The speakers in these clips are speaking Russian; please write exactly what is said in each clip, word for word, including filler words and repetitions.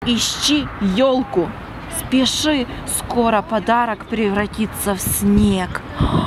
ищи елку. Спеши, скоро подарок превратится в снег.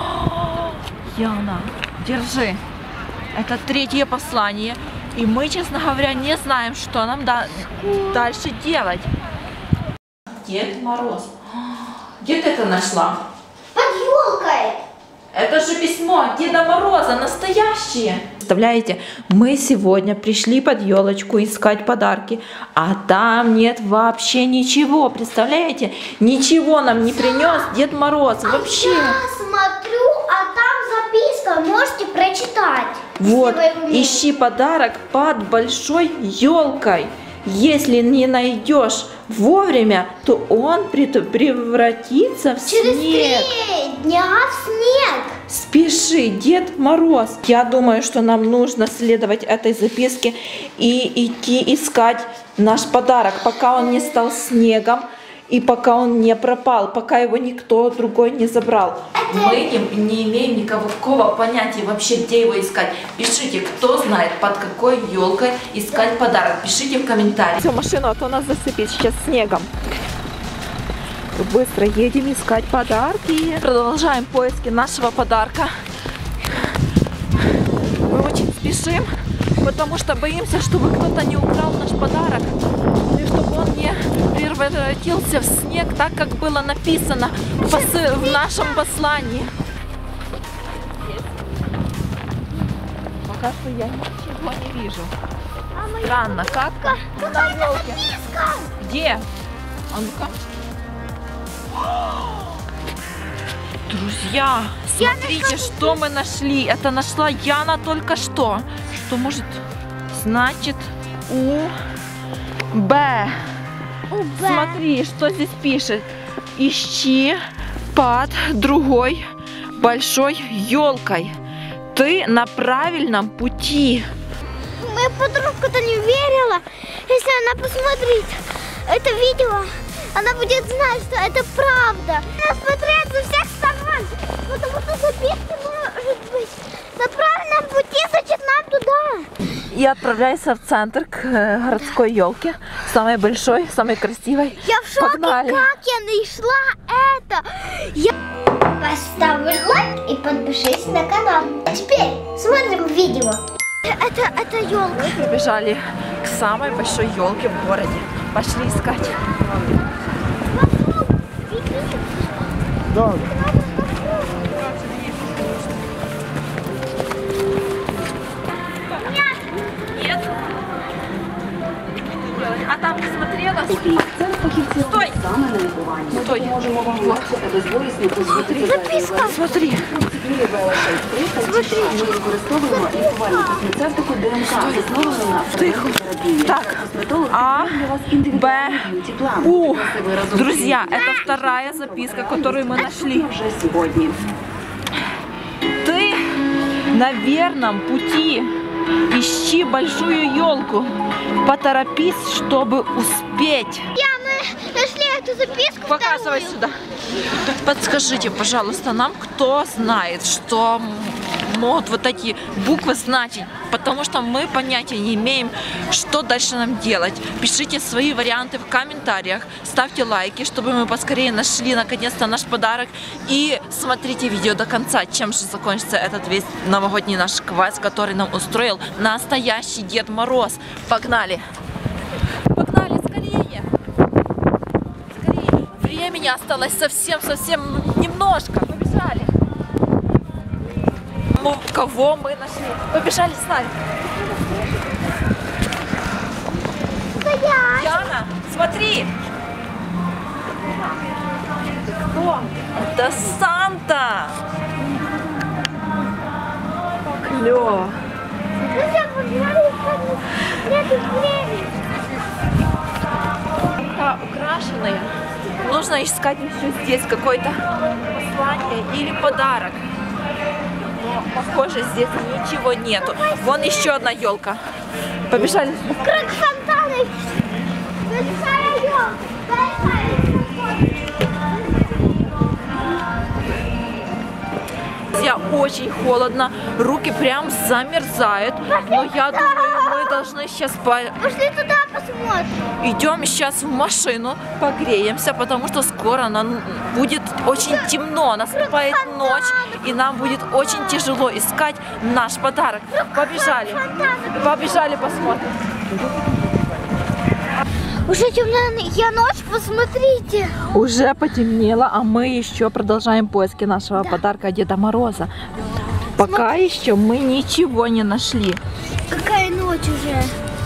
Яна, держи. Это третье послание. И мы, честно говоря, не знаем, что нам да дальше делать. Дед Мороз. Где ты это нашла? Под елкой. Это же письмо от Деда Мороза, настоящее. Представляете, мы сегодня пришли под елочку искать подарки, а там нет вообще ничего. Представляете, ничего нам не принес Дед Мороз вообще. А я смотрю, а там записка, можете прочитать. Вот, ищи подарок под большой елкой. Если не найдешь вовремя, то он превратится в Через снег. три дня в снег. Спеши, Дед Мороз. Я думаю, что нам нужно следовать этой записке и идти искать наш подарок, пока он не стал снегом и пока он не пропал, пока его никто другой не забрал. Мы не, не имеем никакого понятия вообще, где его искать. Пишите, кто знает, под какой елкой искать подарок. Пишите в комментариях. Все, машину, а то нас засыпет сейчас снегом. Быстро едем искать подарки. Продолжаем поиски нашего подарка. Мы очень спешим, потому что боимся, чтобы кто-то не украл наш подарок. Или чтобы он не превратился в снег, так как было написано в, пос... в нашем послании. Пока что я ничего не вижу. Странно, как на елке? Где? А ну-ка. Друзья, смотрите, что мы нашли. Это нашла Яна только что. Что может значит У Б. Смотри, что здесь пишет. Ищи под другой большой елкой. Ты на правильном пути. Моя подружка-то не верила. Если она посмотрит это видео, она будет знать, что это правда. Она смотрит со всех сторон, потому что записка может быть на правильном пути, значит нам туда. И отправляйся в центр к городской елке, самой большой, самой красивой. Я в шоке, Погнали. как я нашла это. Я... Поставь лайк и подпишись на канал. А теперь смотрим видео. Это, это елка. Мы побежали к самой большой елке в городе. Пошли искать. Да. Нет. А там не смотрела? Стой! Стой! Записка. Смотри. Тихо. Так. А, Б, У. Друзья, это вторая записка, которую мы нашли. Ты на верном пути. Ищи большую елку. Поторопись, чтобы успеть. Я, мы нашли эту записку. Показывай вторую. сюда. Подскажите, пожалуйста, нам, кто знает, что могут вот эти буквы значить, потому что мы понятия не имеем, что дальше нам делать. Пишите свои варианты в комментариях, ставьте лайки, чтобы мы поскорее нашли наконец-то наш подарок, и смотрите видео до конца, чем же закончится этот весь новогодний наш квест, который нам устроил настоящий Дед Мороз. Погнали! Погнали, скорее! Скорее! Времени осталось совсем-совсем немножко. Побежали! Ну, кого мы нашли? Побежали с нами. Стоять. Яна, смотри. Кто? Это Санта. Клево. Друзья, пожалуйста, нету времени. Пока украшенные. Нужно искать еще здесь какое-то послание или подарок. Но, похоже, здесь ничего нету. Вон еще одна елка. Побежали. Круг фонтана. Большая елка. Друзья, очень холодно, руки прям замерзают. Но я думаю, мы должны сейчас по... Пошли туда посмотрим. Идем сейчас в машину, погреемся, потому что скоро нам будет очень темно, наступает ночь, и нам будет очень тяжело искать наш подарок. Побежали, побежали посмотрим. Уже темная ночь, посмотрите. Уже потемнело, а мы еще продолжаем поиски нашего Да. подарка Деда Мороза. Пока еще мы ничего не нашли. Какая ночь уже?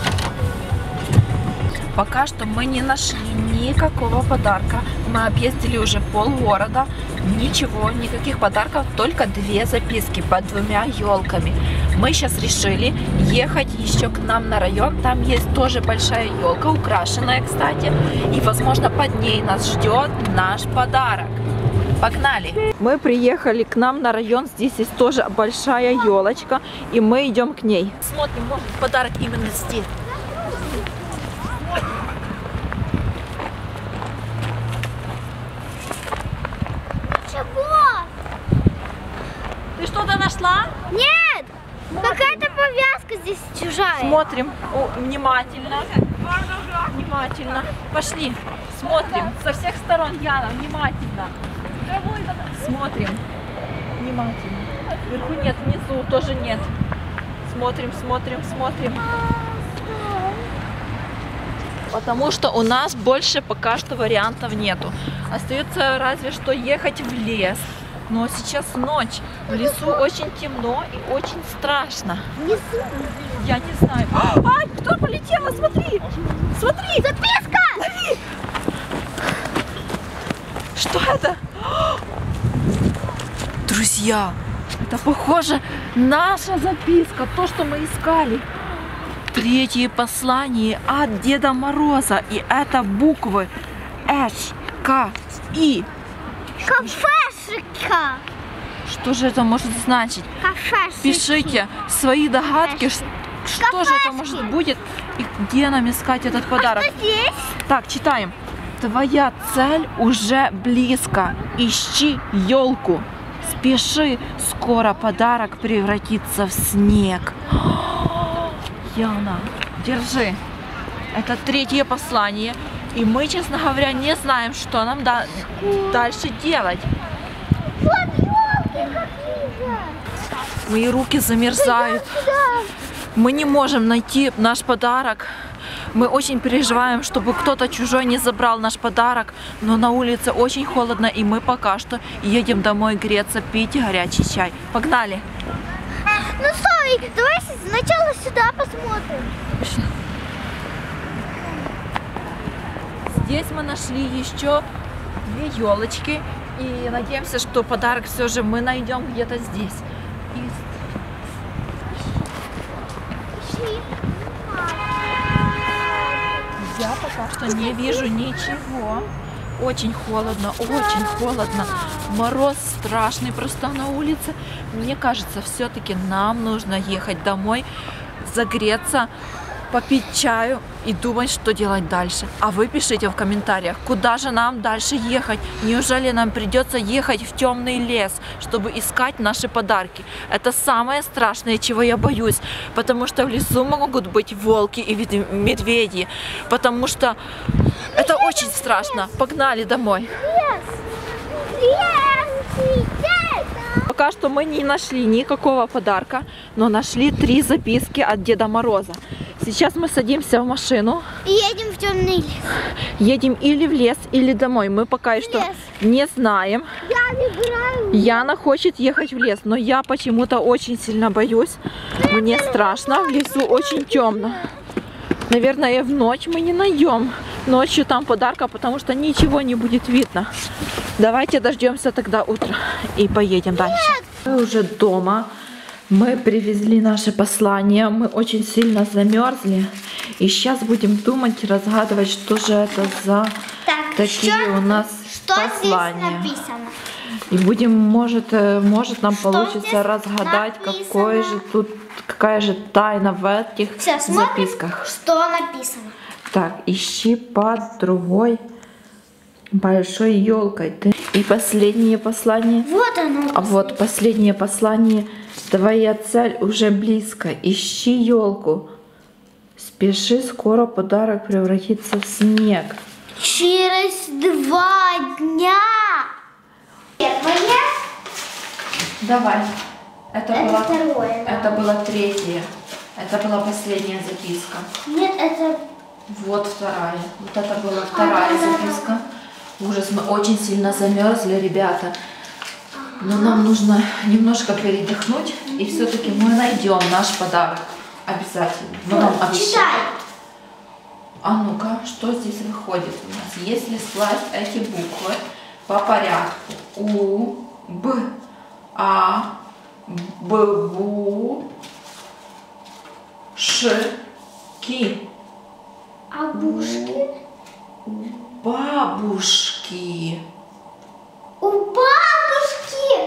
Пока что мы не нашли никакого подарка. Мы объездили уже полгорода. Ничего, никаких подарков, только две записки под двумя елками. Мы сейчас решили ехать еще к нам на район. Там есть тоже большая елка, украшенная, кстати. И, возможно, под ней нас ждет наш подарок. Погнали! Мы приехали к нам на район. Здесь есть тоже большая елочка. И мы идем к ней. Смотрим, может, подарок именно здесь. Чего? Ты что-то нашла? Нет! Какая-то повязка здесь чужая. Смотрим О, внимательно. Внимательно. Пошли. Смотрим. Со всех сторон, Яна, внимательно. Смотрим. Внимательно. Вверху нет, внизу тоже нет. Смотрим, смотрим, смотрим. Потому что у нас больше пока что вариантов нету. Остается разве что ехать в лес. Но сейчас ночь. В лесу очень темно и очень страшно. Внизу. Я не знаю. Ай, кто полетела? Смотри! Смотри! Записка! Лови! Что это? Друзья, это похоже наша записка, то, что мы искали. Третье послание от Деда Мороза. И это буквы Эш, К, И. Кафешика. Что же это может значить? Кафешики. Пишите свои догадки, ш- что же это может быть и где нам искать этот подарок. А что здесь? Так, читаем. Твоя цель уже близко. Ищи елку. Спеши, скоро подарок превратится в снег. Яна, держи. Это третье послание. И мы, честно говоря, не знаем, что нам да- дальше делать. Вот елки какие-то. Мои руки замерзают. Да. Мы не можем найти наш подарок. Мы очень переживаем, чтобы кто-то чужой не забрал наш подарок. Но на улице очень холодно, и мы пока что едем домой греться, пить горячий чай. Погнали! Ну стой, давай сначала сюда посмотрим. Здесь мы нашли еще две елочки. И надеемся, что подарок все же мы найдем где-то здесь. И Ищи. я пока что не вижу ничего. Очень холодно, очень холодно. Мороз страшный просто на улице. Мне кажется, все-таки нам нужно ехать домой, загреться, попить чаю и думать, что делать дальше. А вы пишите в комментариях, куда же нам дальше ехать. Неужели нам придется ехать в темный лес, чтобы искать наши подарки? Это самое страшное, чего я боюсь. Потому что в лесу могут быть волки и медведи. Потому что это очень страшно. Погнали домой. Пока что мы не нашли никакого подарка, но нашли три записки от Деда Мороза. Сейчас мы садимся в машину. И едем в темный лес. Едем или в лес, или домой. Мы пока что лес. не знаем. Я выбираю. Яна хочет ехать в лес, но я почему-то очень сильно боюсь. Мне страшно, в лесу очень темно. Наверное, в ночь мы не найдем ночью там подарка, потому что ничего не будет видно. Давайте дождемся тогда утра и поедем дальше. Мы уже дома. Мы привезли наши послания. Мы очень сильно замерзли. И сейчас будем думать, разгадывать, что же это за Так, такие что, у нас что послания. здесь написано? И будем, может, э, может нам Что получится здесь разгадать, написано? какой же тут, какая же тайна в этих Все, смотрим, записках. что написано. Так, ищи под другой большой елкой. Ты... И последнее послание. Вот оно. А вот последнее послание. Твоя цель уже близко. Ищи елку. Спеши, скоро подарок превратится в снег. Через два дня. Первое. Давай. Это, Это было, второе. это было третье. Это была последняя записка. Нет, это... Вот вторая. Вот это была вторая записка. Ужас, мы очень сильно замерзли, ребята. Но нам нужно немножко передохнуть. И все-таки мы найдем наш подарок. Обязательно. Мы вам обещаем. Читай. А ну-ка, что здесь выходит у нас? Если скласть эти буквы по порядку. У, Б, А, Б, Бу, Ш, Ки. Абушки. Бабушки. У бабушки.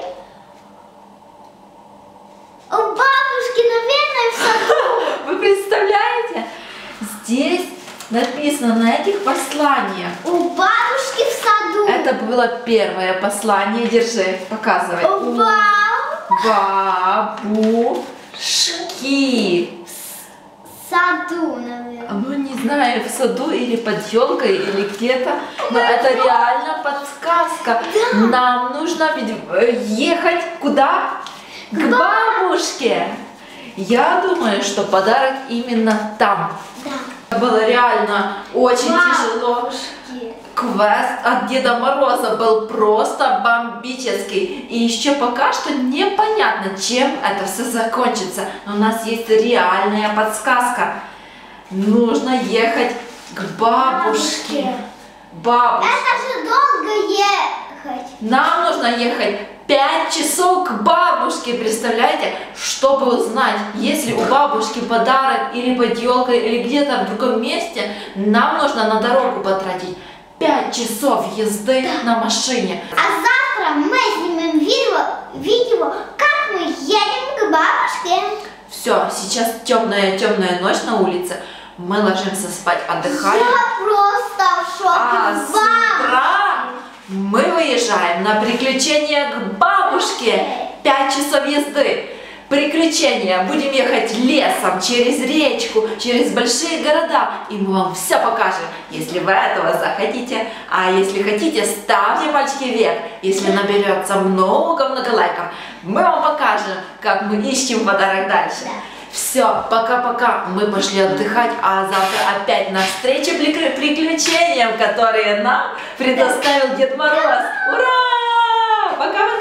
У бабушки, наверное, в саду. Вы представляете? Здесь написано на этих посланиях. У бабушки в саду. Это было первое послание. Держи, показывай. У бабушки Бабушки. в саду, наверное. Ну, не знаю, в саду или под елкой, или где-то. Но это реально подсказка. Да. Нам нужно ведь э, ехать куда? К бабушке. Я думаю, что подарок именно там. Да. Было реально очень тяжело. Бабушки. Квест от Деда Мороза был просто бомбический. И еще пока что непонятно, чем это все закончится. Но у нас есть реальная подсказка. Нужно ехать к бабушке. Бабушке. Это же долго ехать. Нам нужно ехать пять часов к бабушке, представляете? Чтобы узнать, если у бабушки подарок или под елкой, или где-то в другом месте, нам нужно на дорогу потратить пять часов езды на машине. А завтра мы снимем видео, видео, как мы едем к бабушке. Все, сейчас темная-темная ночь на улице. Мы ложимся спать, отдыхаем. Я просто в шоке. А с утра мы выезжаем на приключения к бабушке. Пять часов езды. Приключения. Будем ехать лесом, через речку, через большие города. И мы вам все покажем, если вы этого захотите. А если хотите, ставьте пальчики вверх. Если наберется много-много лайков, мы вам покажем, как мы ищем подарок дальше. Все, пока-пока, мы пошли отдыхать, а завтра опять на встречу приключениям, которые нам предоставил Дед Мороз. Ура! Пока-пока!